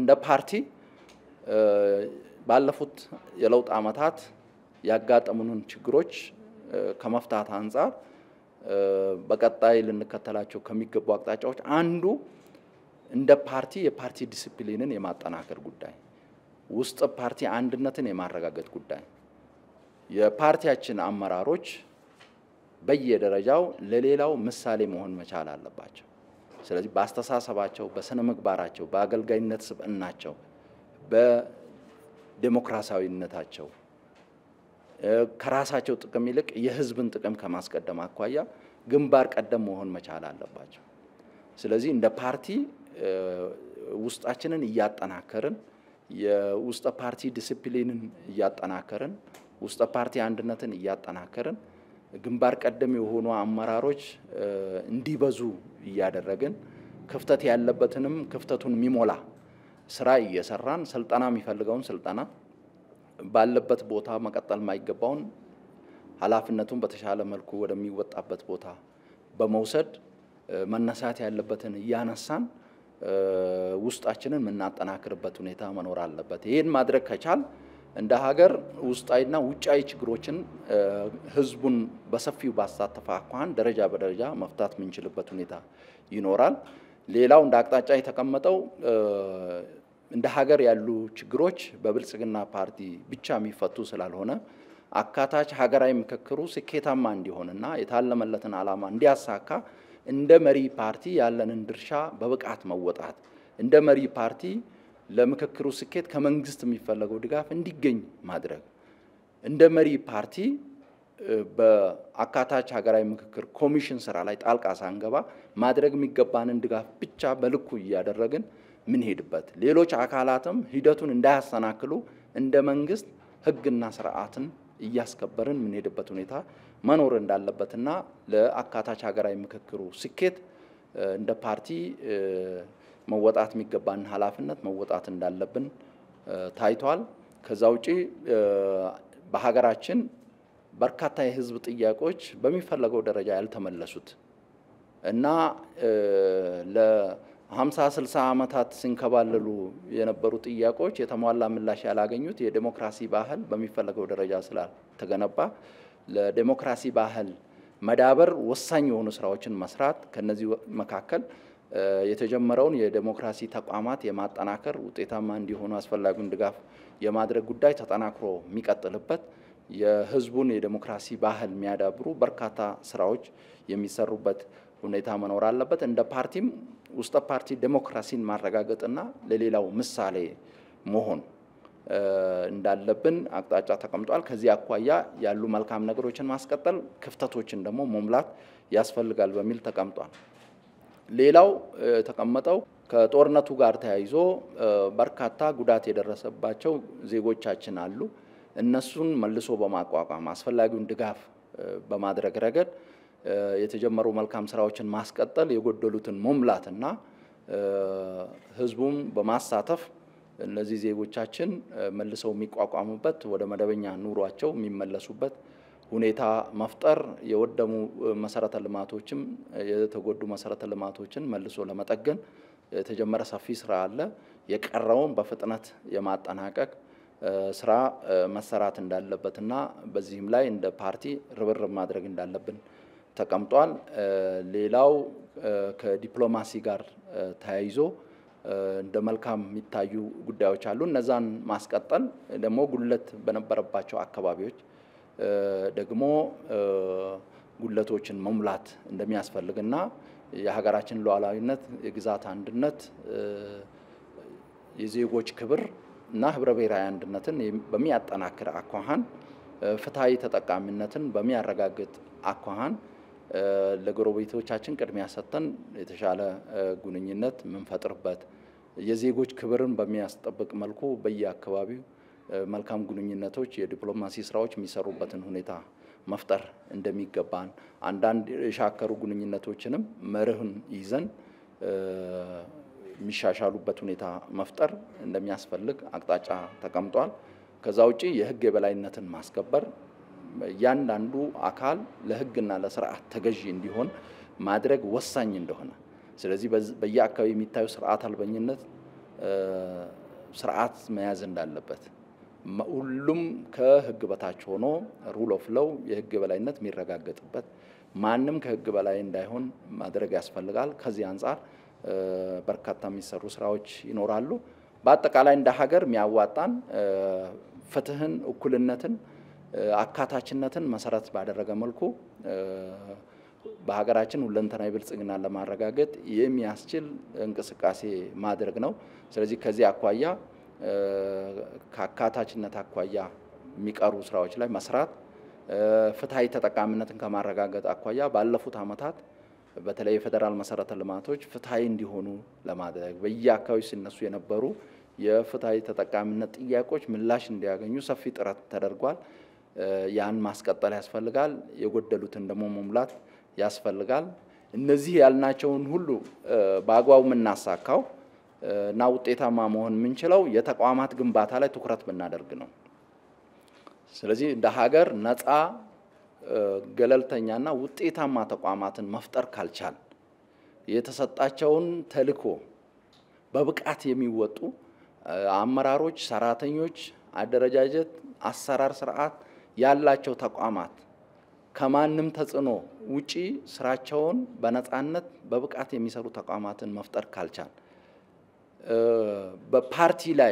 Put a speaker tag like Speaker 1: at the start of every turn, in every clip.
Speaker 1: እንደ ፓርቲ ባለፉት የለውጥ አመታት ያጋጠሙንን ችግሮች ከመፍታት አንፃር በቀጣይ ልንከተላቸው ከሚገቡ አቅጣጫዎች አንዱ እንደ ፓርቲ የፓርቲ ዲሲፕሊንን የማጠናከር ጉዳይ ውስጥ ፓርቲ አንድነትን የማረጋገጥ ጉዳይ የፓርቲያችን አመራሮች በየደረጃው ለሌላው ምሳሌ መሆን መቻል አለባቸው። ስለዚህ በአስተሳሰባቸው በስነ ምግባራቸው በአገልጋይነት ስብዕናቸው በዲሞክራሲያዊነታቸው ከራሳቸው ጥቅም ይልቅ የህዝብን ጥቅም ከማስቀደም አኳያ ግንባር ቀደም መሆን መቻል አለባቸው። ስለዚህ እንደ ፓርቲ ውስጣችንን እያጠናከርን የውስጥ ፓርቲ ዲሲፕሊንን እያጠናከርን ውስጥ ፓርቲ አንድነትን እያጠናከርን ግንባር ቀደም የሆኑ አመራሮች እንዲበዙ እያደረግን ክፍተት ያለበትንም ክፍተቱን ሚሞላ ስራ እየሰራን ስልጣና የሚፈልገውን ስልጣና ባለበት ቦታ መቀጠል ማይገባውን ኃላፊነቱን በተሻለ መልኩ ወደሚወጣበት ቦታ በመውሰድ መነሳት ያለበትን ያነሳን ውስጣችንን መናጠናክርበት ሁኔታ መኖር አለበት። ይሄን ማድረግ ከቻል እንደ ሀገር ውስጣይና ውጫይ ችግሮችን ህዝቡን በሰፊው ባሳተፈ አኳኋን ደረጃ በደረጃ መፍታት ምንችልበት ሁኔታ ይኖራል። ሌላው እንደ አቅጣጫ የተቀመጠው እንደ ሀገር ያሉ ችግሮች በብልጽግና ፓርቲ ብቻ የሚፈቱ ስላልሆነ አካታች ሀገራዊ ምክክሩ ስኬታማ እንዲሆንና የታለመለትን ዓላማ እንዲያሳካ እንደ መሪ ፓርቲ ያለንን ድርሻ በብቃት መወጣት እንደ መሪ ፓርቲ ለምክክሩ ስኬት ከመንግስት የሚፈልገው ድጋፍ እንዲገኝ ማድረግ እንደ መሪ ፓርቲ በአካታች ሀገራዊ ምክክር ኮሚሽን ስራ ላይ ጣልቃ ሳንገባ ማድረግ የሚገባንን ድጋፍ ብቻ በልኩ ያደረግን ምን ሄድበት ሌሎች አካላትም ሂደቱን እንዳያሰናክሉ እንደ መንግስት ህግና ስርዓትን እያስከበርን ምን ሄድበት ሁኔታ መኖር እንዳለበትና ለአካታች ሀገራዊ ምክክሩ ስኬት እንደ ፓርቲ መወጣት የሚገባን ኃላፊነት መወጣት እንዳለብን ታይቷል። ከዛው ውጪ በሀገራችን በርካታ የህዝብ ጥያቄዎች በሚፈልገው ደረጃ ያልተመለሱት እና ለ50 60 አመታት ሲንከባለሉ የነበሩ ጥያቄዎች የተሟላ ምላሽ ያላገኙት የዲሞክራሲ ባህል በሚፈልገው ደረጃ ስላልተገነባ ለዲሞክራሲ ባህል መዳበር ወሳኝ የሆኑ ስራዎችን መስራት ከነዚህ መካከል የተጀመረውን የዲሞክራሲ ተቋማት የማጠናከር ውጤታማ እንዲሆኑ አስፈላጊውን ድጋፍ የማድረግ ጉዳይ ተጠናክሮ የሚቀጥልበት የህዝቡን የዲሞክራሲ ባህል የሚያዳብሩ በርካታ ስራዎች የሚሰሩበት ሁኔታ መኖር አለበት። እንደ ፓርቲም ውስጥ ፓርቲ ዲሞክራሲን ማረጋገጥና ለሌላው ምሳሌ መሆን እንዳለብን አቅጣጫ ተቀምጧል። ከዚህ አኳያ ያሉ መልካም ነገሮችን ማስቀጠል ክፍተቶችን ደግሞ መሙላት ያስፈልጋል በሚል ተቀምጧል። ሌላው ተቀመጠው ከጦርነቱ ጋር ተያይዞ በርካታ ጉዳት የደረሰባቸው ዜጎቻችን አሉ። እነሱን መልሶ በማቋቋም አስፈላጊውን ድጋፍ በማድረግ ረገድ የተጀመሩ መልካም ስራዎችን ማስቀጠል የጎደሉትን መሙላትና ህዝቡን በማሳተፍ እነዚህ ዜጎቻችን መልሰው የሚቋቋሙበት ወደ መደበኛ ኑሯቸው የሚመለሱበት ሁኔታ መፍጠር የወደሙ መሰረተ ልማቶችም የተጎዱ መሰረተ ልማቶችን መልሶ ለመጠገን የተጀመረ ሰፊ ስራ አለ። የቀረውን በፍጥነት የማጠናቀቅ ስራ መሰራት እንዳለበትና በዚህም ላይ እንደ ፓርቲ ርብርብ ማድረግ እንዳለብን ተቀምጧል። ሌላው ከዲፕሎማሲ ጋር ተያይዞ እንደ መልካም የሚታዩ ጉዳዮች አሉ። እነዛን ማስቀጠል ደግሞ ጉለት በነበረባቸው አካባቢዎች ደግሞ ጉለቶችን መሙላት እንደሚያስፈልግና የሀገራችን ሉዓላዊነት የግዛት አንድነት የዜጎች ክብር እና ህብረ ብሔራዊ አንድነትን በሚያጠናክር አኳኋን ፍትሃዊ ተጠቃሚነትን በሚያረጋግጥ አኳኋን ለጎረቤቶቻችን ቅድሚያ ሰጥተን የተሻለ ግንኙነት ምንፈጥርበት የዜጎች ክብርን በሚያስጠብቅ መልኩ በየአካባቢው መልካም ግንኙነቶች የዲፕሎማሲ ስራዎች የሚሰሩበትን ሁኔታ መፍጠር እንደሚገባን አንዳንድ የሻከሩ ግንኙነቶችንም መርህን ይዘን የሚሻሻሉበት ሁኔታ መፍጠር እንደሚያስፈልግ አቅጣጫ ተቀምጧል። ከዛ ውጪ የህግ የበላይነትን ማስከበር ያንዳንዱ አካል ለህግና ለስርዓት ተገዢ እንዲሆን ማድረግ ወሳኝ እንደሆነ ስለዚህ በየአካባቢው የሚታዩ ስርዓት አልበኝነት ስርዓት መያዝ እንዳለበት ሁሉም ከህግ በታች ሆኖ ሩል ኦፍ ሎው የህግ በላይነት የሚረጋገጥበት ማንንም ከህግ በላይ እንዳይሆን ማድረግ ያስፈልጋል። ከዚህ አንፃር በርካታ የሚሰሩ ስራዎች ይኖራሉ። በአጠቃላይ እንደ ሀገር የሚያዋጣን ፍትህን፣ እኩልነትን፣ አካታችነትን መሰረት ባደረገ መልኩ በሀገራችን ሁለንተናዊ ብልጽግናን ለማረጋገጥ የሚያስችል እንቅስቃሴ ማድረግ ነው። ስለዚህ ከዚህ አኳያ ከአካታችነት አኳያ የሚቀሩ ስራዎች ላይ መስራት ፍትሃዊ ተጠቃሚነትን ከማረጋገጥ አኳያ ባለፉት አመታት በተለይ የፌደራል መሰረተ ልማቶች ፍትሃዊ እንዲሆኑ ለማድረግ በየአካባቢው ሲነሱ የነበሩ የፍትሃዊ ተጠቃሚነት ጥያቄዎች ምላሽ እንዲያገኙ ሰፊ ጥረት ተደርጓል። ያን ማስቀጠል ያስፈልጋል። የጎደሉትን ደግሞ መሙላት ያስፈልጋል። እነዚህ ያልናቸውን ሁሉ በአግባቡ የምናሳካው እና ውጤታማ መሆን የምንችለው የተቋማት ግንባታ ላይ ትኩረት ብናደርግ ነው። ስለዚህ እንደ ሀገር ነፃ ገለልተኛና ውጤታማ ተቋማትን መፍጠር ካልቻል የተሰጣቸውን ተልዕኮ በብቃት የሚወጡ አመራሮች፣ ሰራተኞች፣ አደረጃጀት፣ አሰራር ስርዓት ያላቸው ተቋማት ከማንም ተጽዕኖ ውጪ ስራቸውን በነፃነት በብቃት የሚሰሩ ተቋማትን መፍጠር ካልቻል በፓርቲ ላይ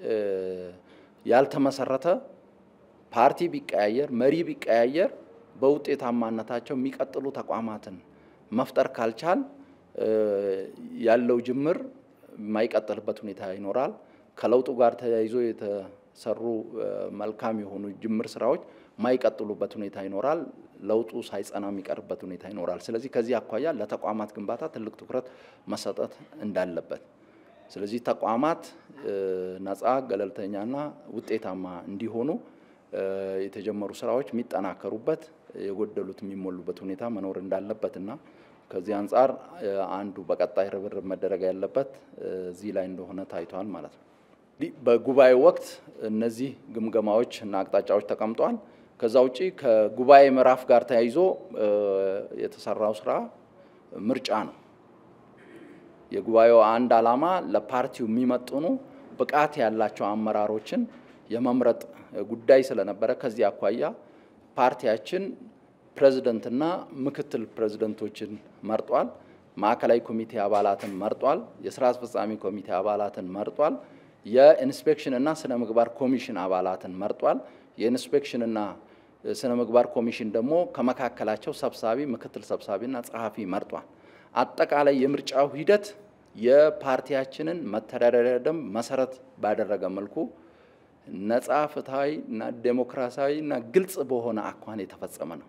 Speaker 1: ያልተመሰረተ ፓርቲ ቢቀያየር መሪ ቢቀያየር በውጤታማነታቸው የሚቀጥሉ ተቋማትን መፍጠር ካልቻል ያለው ጅምር የማይቀጥልበት ሁኔታ ይኖራል። ከለውጡ ጋር ተያይዞ የተሰሩ መልካም የሆኑ ጅምር ስራዎች የማይቀጥሉበት ሁኔታ ይኖራል። ለውጡ ሳይጸና የሚቀርበት ሁኔታ ይኖራል። ስለዚህ ከዚህ አኳያ ለተቋማት ግንባታ ትልቅ ትኩረት መሰጠት እንዳለበት ስለዚህ ተቋማት ነፃ ገለልተኛና ውጤታማ እንዲሆኑ የተጀመሩ ስራዎች የሚጠናከሩበት የጎደሉት የሚሞሉበት ሁኔታ መኖር እንዳለበትና ከዚህ አንፃር አንዱ በቀጣይ ርብርብ መደረግ ያለበት እዚህ ላይ እንደሆነ ታይቷል ማለት ነው። በጉባኤ ወቅት እነዚህ ግምገማዎች እና አቅጣጫዎች ተቀምጠዋል። ከዛ ውጪ ከጉባኤ ምዕራፍ ጋር ተያይዞ የተሰራው ስራ ምርጫ ነው። የጉባኤው አንድ ዓላማ ለፓርቲው የሚመጥኑ ብቃት ያላቸው አመራሮችን የመምረጥ ጉዳይ ስለነበረ ከዚህ አኳያ ፓርቲያችን ፕሬዝዳንትና ምክትል ፕሬዝዳንቶችን መርጧል። ማዕከላዊ ኮሚቴ አባላትን መርጧል። የሥራ አስፈጻሚ ኮሚቴ አባላትን መርጧል። የኢንስፔክሽን እና ስነ ምግባር ኮሚሽን አባላትን መርጧል። የኢንስፔክሽን እና ስነ ምግባር ኮሚሽን ደግሞ ከመካከላቸው ሰብሳቢ፣ ምክትል ሰብሳቢና ጸሐፊ መርጧል። አጠቃላይ የምርጫው ሂደት የፓርቲያችንን መተዳደሪያ ደንብ መሰረት ባደረገ መልኩ ነፃ፣ ፍትሃዊ እና ዴሞክራሲያዊ እና ግልጽ በሆነ አኳኋን የተፈጸመ ነው።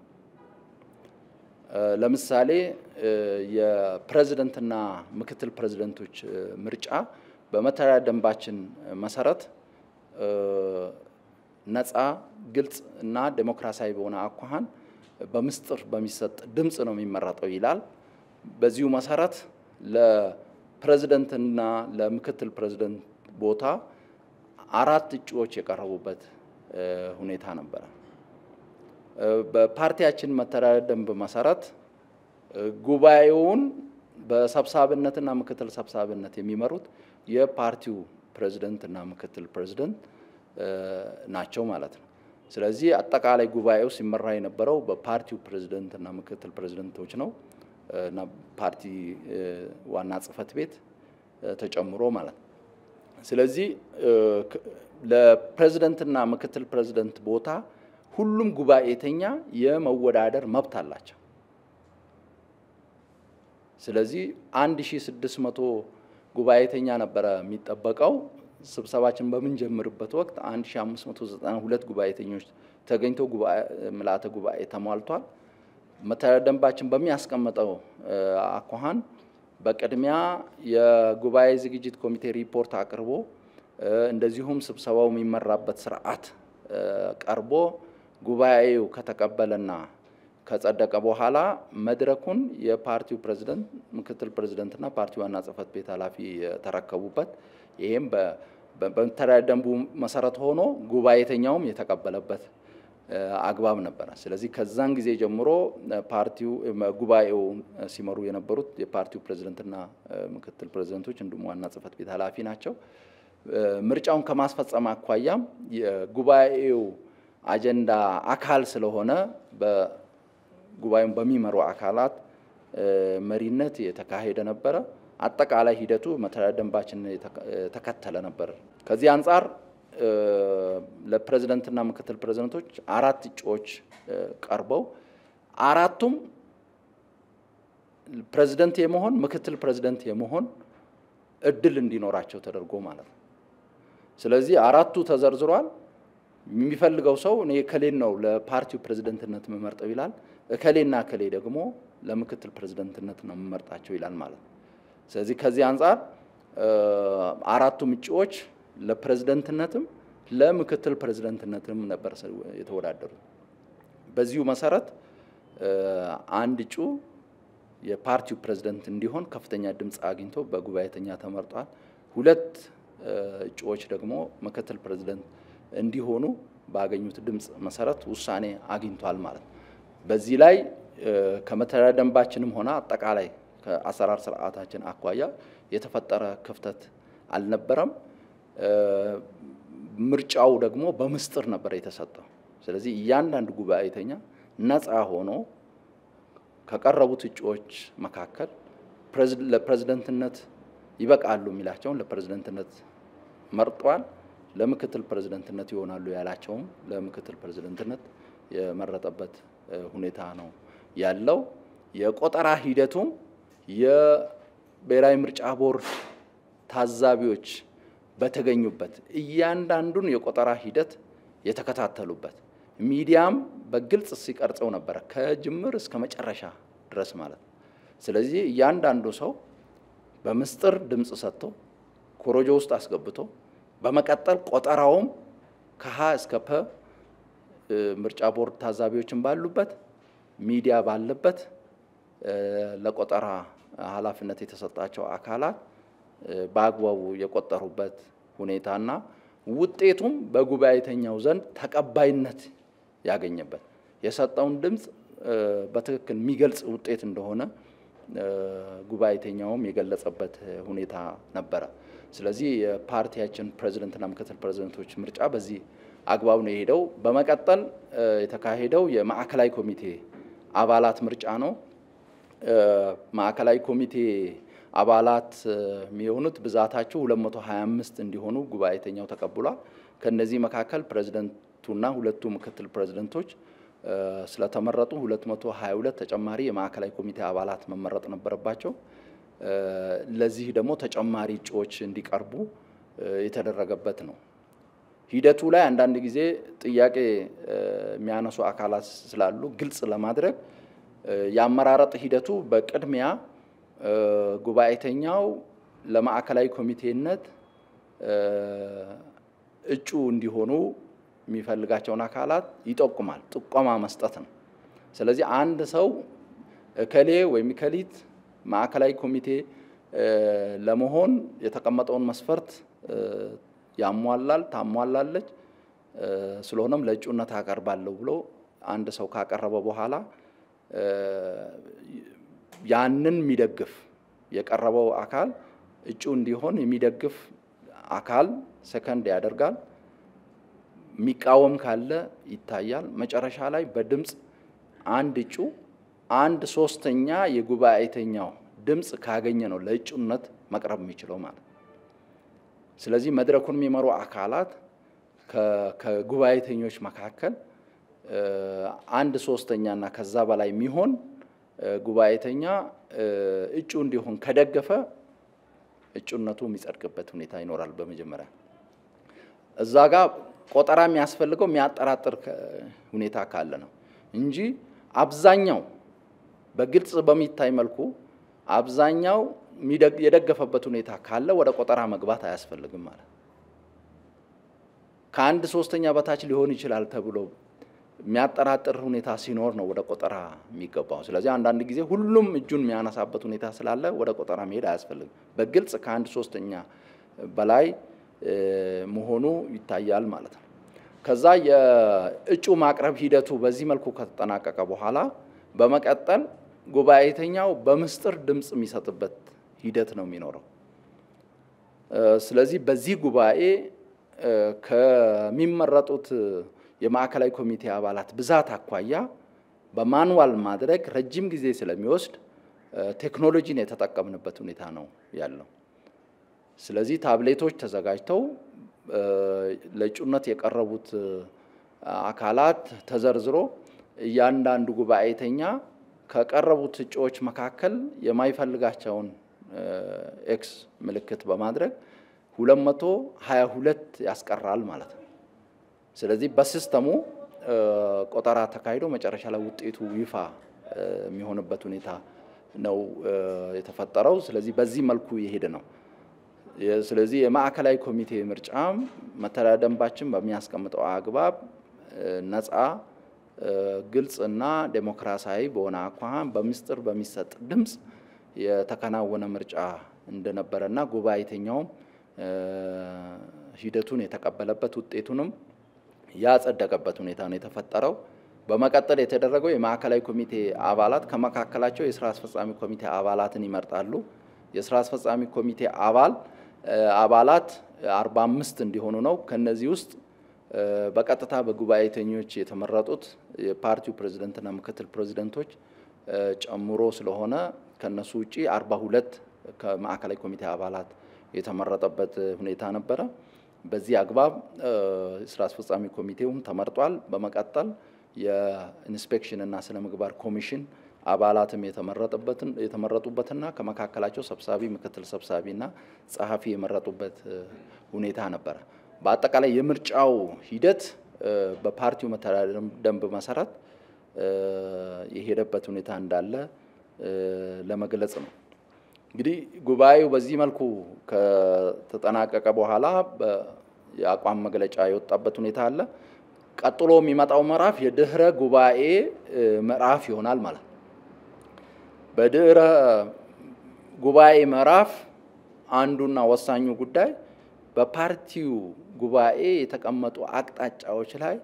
Speaker 1: ለምሳሌ የፕሬዝዳንትና ምክትል ፕሬዝዳንቶች ምርጫ በመተዳደሪያ ደንባችን መሰረት ነፃ፣ ግልጽ እና ዴሞክራሲያዊ በሆነ አኳኋን በምስጥር በሚሰጥ ድምጽ ነው የሚመረጠው ይላል። በዚሁ መሰረት ለፕሬዝዳንትና ለምክትል ፕሬዝዳንት ቦታ 4 እጩዎች የቀረቡበት ሁኔታ ነበር። በፓርቲያችን መተዳደሪያ ደንብ መሰረት ጉባኤውን በሰብሳቢነትና ምክትል ሰብሳቢነት የሚመሩት የፓርቲው ፕሬዝዳንትና ምክትል ፕሬዝዳንት ናቸው ማለት ነው። ስለዚህ አጠቃላይ ጉባኤው ሲመራ የነበረው በፓርቲው ፕሬዝዳንትና ምክትል ፕሬዝዳንቶች ነው እና ፓርቲ ዋና ጽህፈት ቤት ተጨምሮ ማለት ነው። ስለዚህ ለፕሬዝዳንትና ምክትል ፕሬዝዳንት ቦታ ሁሉም ጉባኤተኛ የመወዳደር መብት አላቸው። ስለዚህ 1600 ጉባኤተኛ ነበር የሚጠበቀው። ስብሰባችን በመንጀምርበት ወቅት 1592 ጉባኤተኞች ተገኝተው ምልዓተ ጉባኤ ተሟልቷል። መተዳደሪያ ደንባችን በሚያስቀምጠው አኳኋን በቅድሚያ የጉባኤ ዝግጅት ኮሚቴ ሪፖርት አቅርቦ እንደዚሁም ስብሰባው የሚመራበት ስርዓት ቀርቦ ጉባኤው ከተቀበለና ከጸደቀ በኋላ መድረኩን የፓርቲው ፕሬዝዳንት፣ ምክትል ፕሬዝዳንትና ፓርቲው ዋና ጽህፈት ቤት ኃላፊ ተረከቡበት። ይሄም በመተዳደሪያ ደንቡ መሰረት ሆኖ ጉባኤተኛውም የተቀበለበት አግባብ ነበር። ስለዚህ ከዛን ጊዜ ጀምሮ ፓርቲው ጉባኤው ሲመሩ የነበሩት የፓርቲው ፕሬዝዳንትና ምክትል ፕሬዝዳንቶች እንዲሁም ዋና ጽህፈት ቤት ኃላፊ ናቸው። ምርጫውን ከማስፈጸም አኳያም የጉባኤው አጀንዳ አካል ስለሆነ በጉባኤውን በሚመሩ አካላት መሪነት የተካሄደ ነበር። አጠቃላይ ሂደቱ መተዳደሪያ ደንባችን ተከተለ ነበር። ከዚህ አንፃር ለፕሬዝዳንትና ምክትል ፕሬዝዳንቶች 4 እጩዎች ቀርበው አራቱም ፕሬዝዳንት የመሆን ምክትል ፕሬዝዳንት የመሆን እድል እንዲኖራቸው ተደርጎ ማለት ነው። ስለዚህ አራቱ ተዘርዝሯል። የሚፈልገው ሰው እኔ ከሌን ነው ለፓርቲው ፕሬዝዳንትነት መመርጠው ይላል፣ ከሌና ከሌ ደግሞ ለምክትል ፕሬዝዳንትነት ነው መመርጣቸው ይላል ማለት ነው። ስለዚህ ከዚህ አንፃር አራቱም እጩዎች ለፕሬዝዳንትነትም ለምክትል ፕሬዝዳንትነትም ነበር የተወዳደሩት። በዚሁ መሰረት አንድ እጩ የፓርቲው ፕሬዝዳንት እንዲሆን ከፍተኛ ድምጽ አግኝቶ በጉባኤተኛ ተመርጧል። 2 እጩዎች ደግሞ ምክትል ፕሬዝዳንት እንዲሆኑ ባገኙት ድምጽ መሰረት ውሳኔ አግኝቷል ማለት ነው። በዚህ ላይ ከመተዳደሪያ ደንባችንም ሆነ አጠቃላይ ከአሰራር ስርዓታችን አኳያ የተፈጠረ ክፍተት አልነበረም። ምርጫው ደግሞ በምስጥር ነበር የተሰጠው። ስለዚህ እያንዳንዱ ጉባኤተኛ ነፃ ሆኖ ከቀረቡት እጩዎች መካከል ለፕሬዝዳንትነት ይበቃሉ የሚላቸውን ለፕሬዝዳንትነት መርጧል። ለምክትል ፕሬዝዳንትነት ይሆናሉ ያላቸውም ለምክትል ፕሬዝዳንትነት የመረጠበት ሁኔታ ነው ያለው። የቆጠራ ሂደቱም የብሔራዊ ምርጫ ቦርድ ታዛቢዎች በተገኙበት እያንዳንዱን የቆጠራ ሂደት የተከታተሉበት ሚዲያም በግልጽ ሲቀርጸው ነበር ከጅምር እስከ መጨረሻ ድረስ ማለት ነው። ስለዚህ እያንዳንዱ ሰው በምስጥር ድምጽ ሰጥቶ ኮሮጆ ውስጥ አስገብቶ በመቀጠል ቆጠራውም ከሀ እስከ ፐ ምርጫ ቦርድ ታዛቢዎችን ባሉበት ሚዲያ ባለበት ለቆጠራ ኃላፊነት የተሰጣቸው አካላት በአግባቡ የቆጠሩበት ሁኔታና ውጤቱም በጉባኤተኛው ዘንድ ተቀባይነት ያገኘበት የሰጠውን ድምጽ በትክክል የሚገልጽ ውጤት እንደሆነ ጉባኤተኛውም የገለጸበት ሁኔታ ነበር። ስለዚህ የፓርቲያችን ፕሬዝዳንትና ምክትል ፕሬዝዳንቶች ምርጫ በዚህ አግባብ ነው የሄደው። በመቀጠል የተካሄደው የማዕከላዊ ኮሚቴ አባላት ምርጫ ነው። ማዕከላዊ ኮሚቴ አባላት የሚሆኑት ብዛታቸው 225 እንዲሆኑ ጉባኤተኛው ተቀብሏል። ከነዚህ መካከል ፕሬዝዳንቱና 2 ምክትል ፕሬዝዳንቶች ስለተመረጡ 222 ተጨማሪ የማዕከላዊ ኮሚቴ አባላት መመረጥ ነበረባቸው። ለዚህ ደግሞ ተጨማሪ እጩዎች እንዲቀርቡ የተደረገበት ነው። ሂደቱ ላይ አንዳንድ ጊዜ ጥያቄ የሚያነሱ አካላት ስላሉ ግልጽ ለማድረግ ያመራረጥ ሂደቱ በቅድሚያ ጉባኤተኛው ለማዕከላዊ ኮሚቴነት እጩ እንዲሆኑ የሚፈልጋቸውን አካላት ይጠቁማል። ጥቆማ መስጠት ነው። ስለዚህ አንድ ሰው ከሌ ወይም ከሊት ማዕከላዊ ኮሚቴ ለመሆን የተቀመጠውን መስፈርት ያሟላል ታሟላለች ስለሆነም ለእጩነት አቀርባለሁ ብሎ አንድ ሰው ካቀረበ በኋላ ያንን የሚደግፍ የቀረበው አካል እጩ እንዲሆን የሚደግፍ አካል ሰከንድ ያደርጋል። ሚቃወም ካለ ይታያል። መጨረሻ ላይ በድምጽ አንድ እጩ 1/3 የጉባኤተኛው ድምጽ ካገኘ ነው ለእጩነት መቅረብ የሚችለው ማለት። ስለዚህ መድረኩን የሚመሩ አካላት ከጉባኤተኞች መካከል 1/3 እና ከዛ በላይ የሚሆን ጉባኤተኛ እጩ እንዲሆን ከደገፈ እጩነቱ የሚጸድቅበት ሁኔታ ይኖራል። በመጀመሪያ እዛ ጋር ቆጠራ የሚያስፈልገው የሚያጠራጥር ሁኔታ ካለ ነው እንጂ አብዛኛው በግልጽ በሚታይ መልኩ አብዛኛው የደገፈበት ሁኔታ ካለ ወደ ቆጠራ መግባት አያስፈልግም ማለት። ከ1/3 በታች ሊሆን ይችላል ተብሎ የሚያጠራጥር ሁኔታ ሲኖር ነው ወደ ቆጠራ የሚገባው። ስለዚህ አንዳንድ ጊዜ ሁሉም እጁን የሚያነሳበት ሁኔታ ስላለ ወደ ቆጠራ መሄድ አያስፈልግም። በግልጽ ከ1/3 በላይ መሆኑ ይታያል ማለት ነው። ከዛ የእጩ ማቅረብ ሂደቱ በዚህ መልኩ ከተጠናቀቀ በኋላ በመቀጠል ጉባኤተኛው በምስጥር ድምጽ የሚሰጥበት ሂደት ነው የሚኖረው። ስለዚህ በዚህ ጉባኤ ከሚመረጡት የማዕከላዊ ኮሚቴ አባላት ብዛት አኳያ በማኑዋል ማድረግ ረጅም ጊዜ ስለሚወስድ ቴክኖሎጂን የተጠቀምንበት ሁኔታ ነው ያለው። ስለዚህ ታብሌቶች ተዘጋጅተው ለእጩነት የቀረቡት አካላት ተዘርዝሮ እያንዳንዱ ጉባኤተኛ ከቀረቡት እጩዎች መካከል የማይፈልጋቸውን ኤክስ ምልክት በማድረግ 222 ያስቀራል ማለት ነው። ስለዚህ በሲስተሙ ቆጠራ ተካሂዶ መጨረሻ ላይ ውጤቱ ይፋ የሚሆንበት ሁኔታ ነው የተፈጠረው። ስለዚህ በዚህ መልኩ ይሄድ ነው። ስለዚህ የማዕከላዊ ኮሚቴ ምርጫም መተዳደሪያ ደንባችን በሚያስቀምጠው አግባብ ነፃ ግልጽና ዴሞክራሲያዊ በሆነ አኳኋን በሚስጥር በሚሰጥ ድምጽ የተከናወነ ምርጫ እንደነበረና ጉባኤተኛውም ሂደቱን የተቀበለበት ውጤቱንም ያጸደቀበት ሁኔታ ነው የተፈጠረው። በመቀጠል የተደረገው የማዕከላዊ ኮሚቴ አባላት ከመካከላቸው የሥራ አስፈጻሚ ኮሚቴ አባላትን ይመርጣሉ። የሥራ አስፈጻሚ ኮሚቴ አባላት 45 እንዲሆኑ ነው። ከነዚህ ውስጥ በቀጥታ በጉባኤተኞች የተመረጡት የፓርቲው ፕሬዝዳንትና ምክትል ፕሬዝዳንቶች ጨምሮ ስለሆነ ከነሱ ውጪ 42 ከማዕከላዊ ኮሚቴ አባላት የተመረጠበት ሁኔታ ነበረ። በዚህ አግባብ ስራ አስፈጻሚ ኮሚቴውም ተመርጧል። በመቀጠል የኢንስፔክሽንና ስነ ምግባር ኮሚሽን አባላትም የተመረጡበትና ከመካከላቸው ሰብሳቢ፣ ምክትል ሰብሳቢና ጸሐፊ የመረጡበት ሁኔታ ነበረ። በአጠቃላይ የምርጫው ሂደት በፓርቲው መተዳደሪያ ደንብ መሰረት የሄደበት ሁኔታ እንዳለ ለመግለጽ ነው። እንግዲህ ጉባኤው በዚህ መልኩ ከተጠናቀቀ በኋላ የአቋም መግለጫ የወጣበት ሁኔታ አለ። ቀጥሎ የሚመጣው ምዕራፍ የድህረ ጉባኤ ምዕራፍ ይሆናል ማለት ነው። በድህረ ጉባኤ ምዕራፍ አንዱና ወሳኙ ጉዳይ በፓርቲው ጉባኤ የተቀመጡ አቅጣጫዎች ላይ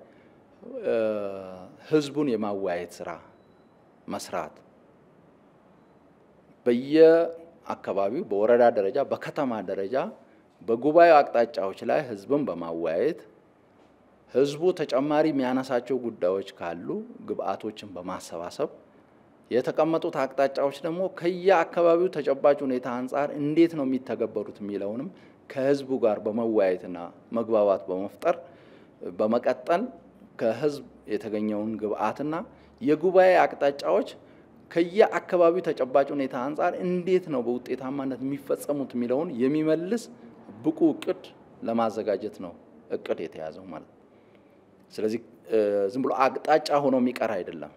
Speaker 1: ህዝቡን የማወያየት ስራ መስራት፣ በየአካባቢው በወረዳ ደረጃ በከተማ ደረጃ በጉባኤው አቅጣጫዎች ላይ ህዝቡን በማወያየት ህዝቡ ተጨማሪ የሚያነሳቸው ጉዳዮች ካሉ ግብአቶችን በማሰባሰብ የተቀመጡት አቅጣጫዎች ደግሞ ከየአካባቢው ተጨባጭ ሁኔታ አንፃር እንዴት ነው የሚተገበሩት የሚለውንም ከህዝቡ ጋር በመወያየትና መግባባት በመፍጠር በመቀጠል ከህዝብ የተገኘውን ግብአትና የጉባኤ አቅጣጫዎች ከየአካባቢው ተጨባጭ ሁኔታ አንፃር እንዴት ነው በውጤታማነት የሚፈጸሙት የሚለውን የሚመልስ ብቁ እቅድ ለማዘጋጀት ነው እቅድ የተያዘው ማለት ነው። ስለዚህ ዝም ብሎ አቅጣጫ ሆኖ የሚቀር አይደለም።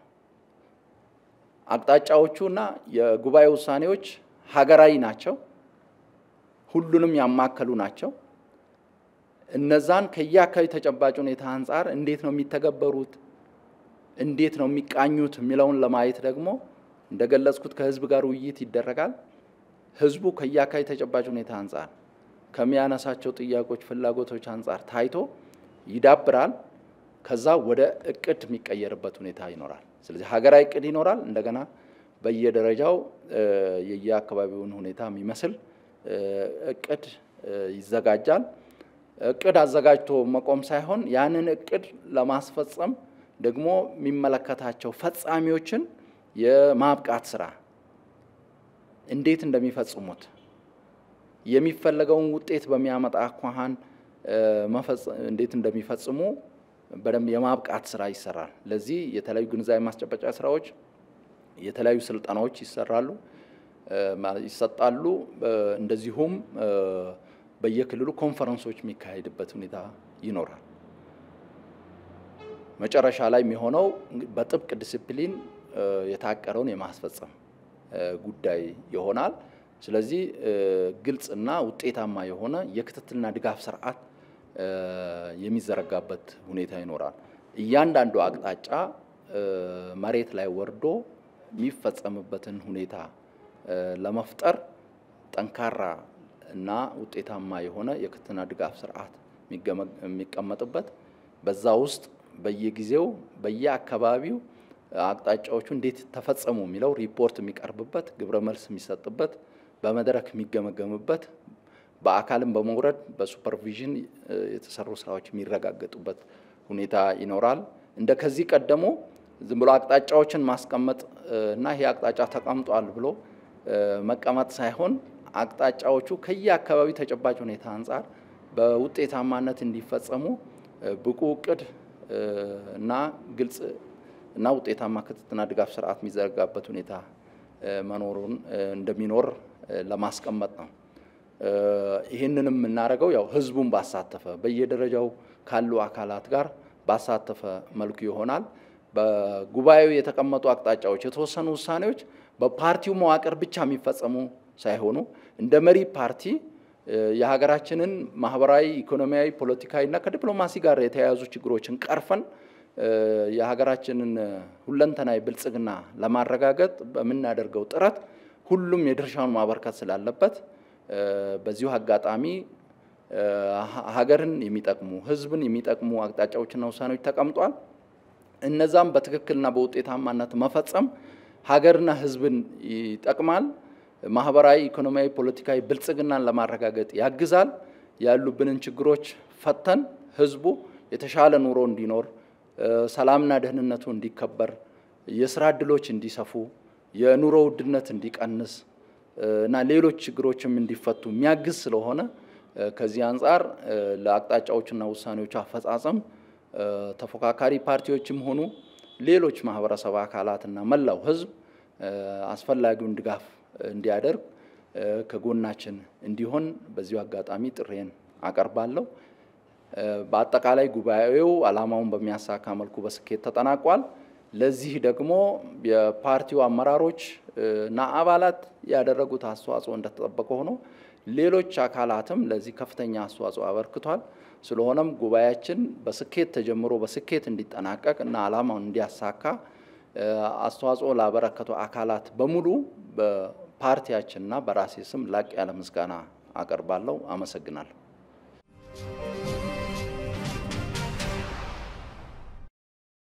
Speaker 1: አቅጣጫዎቹና የጉባኤ ውሳኔዎች ሀገራዊ ናቸው፣ ሁሉንም ያማከሉ ናቸው። እነዛን ከየአካባቢ ተጨባጭ ሁኔታ አንፃር እንዴት ነው የሚተገበሩት፣ እንዴት ነው የሚቃኙት የሚለውን ለማየት ደግሞ እንደገለጽኩት ከህዝብ ጋር ውይይት ይደረጋል። ህዝቡ ከየአካባቢ ተጨባጭ ሁኔታ አንፃር ከሚያነሳቸው ጥያቄዎች፣ ፍላጎቶች አንፃር ታይቶ ይዳብራል። ከዛ ወደ እቅድ የሚቀየርበት ሁኔታ ይኖራል። ስለዚህ ሀገራዊ እቅድ ይኖራል። እንደገና በየደረጃው የየአካባቢውን ሁኔታ የሚመስል እቅድ ይዘጋጃል። እቅድ አዘጋጅቶ መቆም ሳይሆን ያንን እቅድ ለማስፈጸም ደግሞ የሚመለከታቸው ፈጻሚዎችን የማብቃት ስራ እንዴት እንደሚፈጽሙት የሚፈለገውን ውጤት በሚያመጣ አኳኋን እንዴት እንደሚፈጽሙ በደንብ የማብቃት ስራ ይሰራል። ለዚህ የተለያዩ ግንዛቤ ማስጨበጫ ስራዎች፣ የተለያዩ ስልጠናዎች ይሰራሉ ይሰጣሉ። እንደዚሁም በየክልሉ ኮንፈረንሶች የሚካሄድበት ሁኔታ ይኖራል። መጨረሻ ላይ የሚሆነው በጥብቅ ዲሲፕሊን የታቀረውን የማስፈጸም ጉዳይ ይሆናል። ስለዚህ ግልጽና ውጤታማ የሆነ የክትትልና ድጋፍ ስርዓት የሚዘረጋበት ሁኔታ ይኖራል። እያንዳንዱ አቅጣጫ መሬት ላይ ወርዶ የሚፈጸምበትን ሁኔታ ለመፍጠር ጠንካራ እና ውጤታማ የሆነ የክትትልና ድጋፍ ስርዓት የሚቀመጥበት በዛ ውስጥ በየጊዜው በየአካባቢው አቅጣጫዎቹ እንዴት ተፈጸሙ የሚለው ሪፖርት የሚቀርብበት ግብረ መልስ የሚሰጥበት በመድረክ የሚገመገምበት በአካልም በመውረድ በሱፐርቪዥን የተሰሩ ስራዎች የሚረጋገጡበት ሁኔታ ይኖራል። እንደ ከዚህ ቀደሞ ዝም ብሎ አቅጣጫዎችን ማስቀመጥ እና ይሄ አቅጣጫ ተቀምጧል ብሎ መቀመጥ ሳይሆን አቅጣጫዎቹ ከየአካባቢው ተጨባጭ ሁኔታ አንፃር በውጤታማነት እንዲፈጸሙ ብቁ እቅድ እና ግልጽ እና ውጤታማ ክትትልና ድጋፍ ስርዓት የሚዘረጋበት ሁኔታ መኖሩን እንደሚኖር ለማስቀመጥ ነው። ይሄንንም እናረጋው ያው ህዝቡን ባሳተፈ በየደረጃው ካሉ አካላት ጋር ባሳተፈ መልኩ ይሆናል። በጉባኤው የተቀመጡ አቅጣጫዎች የተወሰኑ ውሳኔዎች በፓርቲው መዋቅር ብቻ የሚፈጸሙ ሳይሆኑ እንደ መሪ ፓርቲ የሀገራችንን ማህበራዊ፣ ኢኮኖሚያዊ፣ ፖለቲካዊ እና ከዲፕሎማሲ ጋር የተያያዙ ችግሮችን ቀርፈን የሀገራችንን ሁለንተናዊ ብልጽግና ለማረጋገጥ በመናደርገው ጥረት ሁሉም የድርሻውን ማበርከት ስላለበት በዚሁ አጋጣሚ ሀገርን የሚጠቅሙ ህዝብን የሚጠቅሙ አቅጣጫዎችና ውሳኔዎች ተቀምጧል። እነዛም በትክክልና በውጤታማነት መፈጸም ሀገርና ህዝብን ይጠቅማል። ማህበራዊ፣ ኢኮኖሚያዊ፣ ፖለቲካዊ ብልጽግናን ለማረጋገጥ ያግዛል። ያሉብንን ችግሮች ፈተን ህዝቡ የተሻለ ኑሮ እንዲኖር፣ ሰላምና ደህንነቱ እንዲከበር፣ የስራ ዕድሎች እንዲሰፉ፣ የኑሮ ውድነት እንዲቀንስ እና ሌሎች ችግሮችም እንዲፈቱ የሚያግዝ ስለሆነ ከዚህ አንፃር ለአቅጣጫዎችና ውሳኔዎች አፈጻጸም ተፎካካሪ ፓርቲዎችም ሆኑ ሌሎች ማህበረሰብ አካላትና መላው ህዝብ አስፈላጊውን ድጋፍ እንዲያደርግ ከጎናችን እንዲሆን በዚሁ አጋጣሚ ጥሬን አቀርባለሁ። በአጠቃላይ ጉባኤው ዓላማውን በሚያሳካ መልኩ በስኬት ተጠናቋል። ለዚህ ደግሞ የፓርቲው አመራሮች እና አባላት ያደረጉት አስተዋጽኦ እንደተጠበቀ ሆኖ ሌሎች አካላትም ለዚህ ከፍተኛ አስተዋጽኦ አበርክቷል። ስለሆነም ጉባኤያችን በስኬት ተጀምሮ በስኬት እንዲጠናቀቅ እና ዓላማውን እንዲያሳካ አስተዋጽኦ ላበረከቱ አካላት በሙሉ በፓርቲያችንና በራሴ ስም ላቅ ያለ ምስጋና አቀርባለሁ። አመሰግናለሁ።